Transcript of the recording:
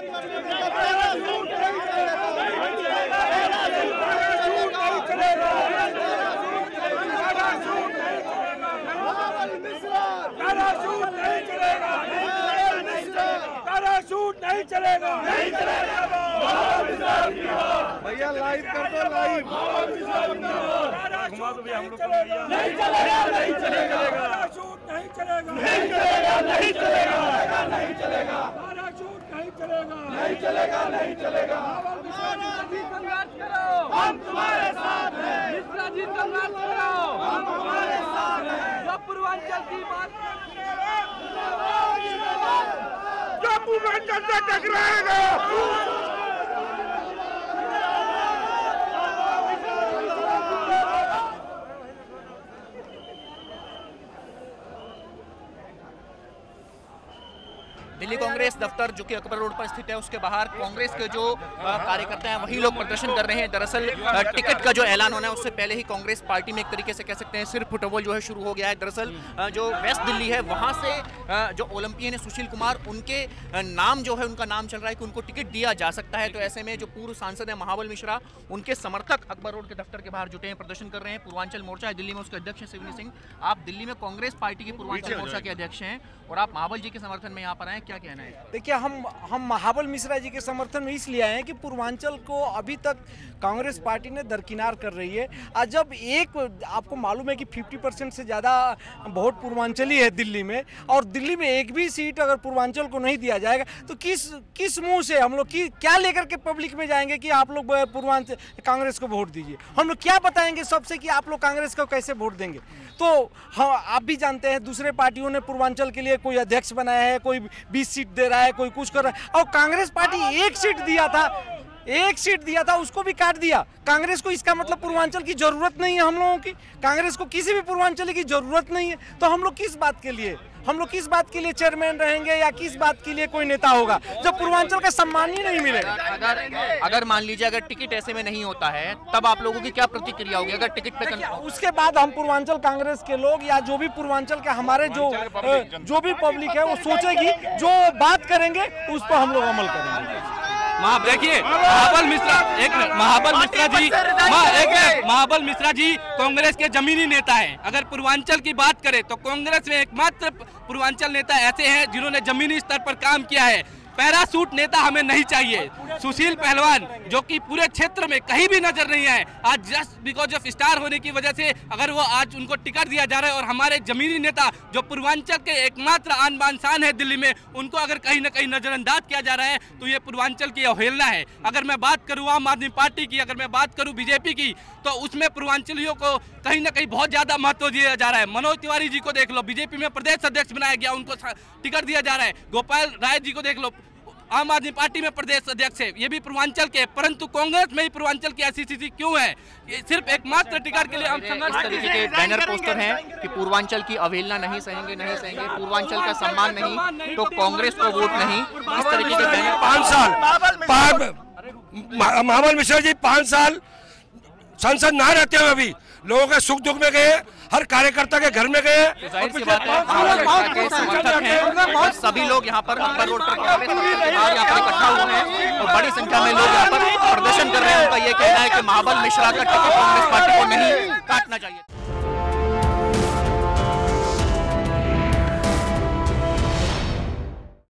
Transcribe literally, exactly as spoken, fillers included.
नहीं चलेगा, नहीं चलेगा भैया, लाइव कर दो, लाइव घुमा दो भैया हम लोग को। नहीं चलेगा, नहीं चलेगा, नहीं चलेगा, नहीं चलेगा, नहीं चलेगा, नहीं चलेगा, नहीं चलेगा, नहीं चलेगा, नहीं चलेगा। संघर्ष करो, हम तुम्हारे साथ हैं। मिश्रा जी संघर्ष करो, हम तुम्हारे साथ हैं। जब पूर्वांचल की बात पूर्वांचल से टकराएगा, दिल्ली कांग्रेस दफ्तर जो कि अकबर रोड पर स्थित है, उसके बाहर कांग्रेस के जो कार्यकर्ता हैं वही लोग प्रदर्शन कर रहे हैं। दरअसल टिकट का जो ऐलान होना है उससे पहले ही कांग्रेस पार्टी में एक तरीके से कह सकते हैं सिर्फ फुटबॉल जो है शुरू हो गया है। दरअसल जो वेस्ट दिल्ली है वहां से जो ओलंपियन है सुशील कुमार, उनके नाम जो है उनका नाम चल रहा है कि उनको टिकट दिया जा सकता है। तो ऐसे में जो पूर्व सांसद है महाबल मिश्रा, उनके समर्थक अकबर रोड के दफ्तर के बाहर जुटे हैं, प्रदर्शन कर रहे हैं। पूर्वांचल मोर्चा है दिल्ली में, उसके अध्यक्ष है शिवनी सिंह। आप दिल्ली में कांग्रेस पार्टी के पूर्वांचल मोर्चा के अध्यक्ष हैं और आप महाबल जी के समर्थन में यहाँ पर आए, क्या कहना है? देखिए, हम हम महाबल मिश्रा जी के समर्थन में इसलिए आए हैं कि पूर्वांचल को अभी तक कांग्रेस पार्टी ने दरकिनार कर रही है। आज जब एक आपको मालूम है कि पचास परसेंट से ज़्यादा वोट पूर्वांचली है दिल्ली में, और दिल्ली में एक भी सीट अगर पूर्वांचल को नहीं दिया जाएगा तो किस किस मुंह से हम लोग की क्या लेकर के पब्लिक में जाएंगे कि आप लोग पूर्वांचल कांग्रेस को वोट दीजिए? हम लोग क्या बताएंगे सबसे कि आप लोग कांग्रेस को कैसे वोट देंगे? तो हाँ, आप भी जानते हैं दूसरे पार्टियों ने पूर्वांचल के लिए कोई अध्यक्ष बनाया है, कोई बीस सीट दे रहा है, कोई कुछ कर रहा है, और कांग्रेस पार्टी एक सीट दिया था, एक सीट दिया था उसको भी काट दिया। कांग्रेस को इसका मतलब पूर्वांचल की जरूरत नहीं है हम लोगों की, कांग्रेस को किसी भी पूर्वांचल की जरूरत नहीं है। तो हम लोग किस बात के लिए हम लोग किस बात के लिए चेयरमैन रहेंगे या किस बात के लिए कोई नेता होगा जब पूर्वांचल का सम्मान ही नहीं मिलेगा? अगर अगर मान लीजिए अगर टिकट ऐसे में नहीं होता है तब आप लोगों की क्या प्रतिक्रिया होगी? अगर टिकट पे कर... उसके बाद हम पूर्वांचल कांग्रेस के लोग या जो भी पूर्वांचल के हमारे जो जो भी पब्लिक है वो सोचेगी, जो बात करेंगे उस पर हम लोग अमल करेंगे। देखिए, महाबल मिश्रा एक महाबल मिश्रा जी एक महाबल मिश्रा जी कांग्रेस के जमीनी नेता हैं। अगर पूर्वांचल की बात करें तो कांग्रेस में एकमात्र पूर्वांचल नेता ऐसे हैं जिन्होंने जमीनी स्तर पर काम किया है। पैरासूट नेता हमें नहीं चाहिए। सुशील पहलवान जो कि पूरे क्षेत्र में कहीं भी नजर नहीं आए, आज जस्ट बिकॉज ऑफ स्टार होने की वजह से अगर वो आज उनको टिकट दिया जा रहा है, और हमारे जमीनी नेता जो पूर्वांचल के एकमात्र आन बान शान है दिल्ली में, उनको अगर कहीं ना कहीं नजरअंदाज किया जा रहा है तो ये पूर्वांचल की अवहेलना है। अगर मैं बात करूँ आम आदमी पार्टी की, अगर मैं बात करूँ बीजेपी की, तो उसमें पूर्वांचलियों को कहीं ना कहीं बहुत ज्यादा महत्व दिया जा रहा है। मनोज तिवारी जी को देख लो, बीजेपी में प्रदेश अध्यक्ष बनाया गया, उनको टिकट दिया जा रहा है। गोपाल राय जी को देख लो, आम आदमी पार्टी में प्रदेश अध्यक्ष है, ये भी पूर्वांचल के, परंतु कांग्रेस में ही पूर्वांचल की ऐसी स्थिति क्यों है? ये सिर्फ एकमात्र टिकट के लिए हम इस तरीके के बैनर पोस्टर हैं कि पूर्वांचल की अवहेलना नहीं सहेंगे, नहीं सहेंगे, पूर्वांचल का सम्मान नहीं तो कांग्रेस को वोट नहीं, इस तरीके के बैनर। पाँच साल महाबल मिश्रा जी पाँच साल संसद ना रहते हुए अभी लोगों के सुख दुख में गए, हर कार्यकर्ता के घर में गए। जाहिर सी बात है, समर्थक हैं सभी लोग यहाँ पर अकबर रोड पर कांग्रेस यहाँ पर इकट्ठा हुए हैं और बड़ी संख्या में लोग यहाँ पर प्रदर्शन कर रहे हैं। उनका ये कहना है कि महाबल मिश्रा का टिकट कांग्रेस पार्टी को नहीं काटना चाहिए।